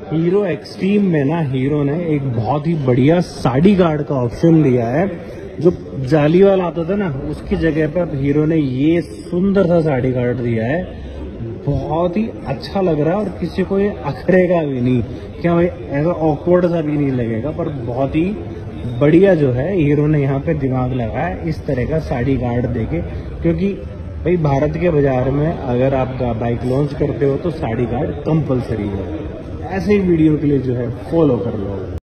Hero extreme में ना hero ने एक बहुत ही बढ़िया साड़ी गार्ड का ऑप्शन दिया है। जो जाली वाला आता था ना, उसकी जगह पर हीरो ने ये सुंदर सा साड़ी गार्ड दिया है। बहुत ही अच्छा लग रहा है और किसी को ये अखरेगा भी नहीं, क्या भाई ऐसा ऑकवर्ड सा भी नहीं लगेगा। पर बहुत ही बढ़िया जो है हीरो ने यहाँ पे दिमाग लगाया इस तरह का साड़ी गार्ड देके, क्योंकि भाई भारत के बाजार में अगर आप बाइक लॉन्च करते हो तो साड़ी गार्ड कंपलसरी है। ऐसे ही वीडियो के लिए जो है फॉलो कर लो।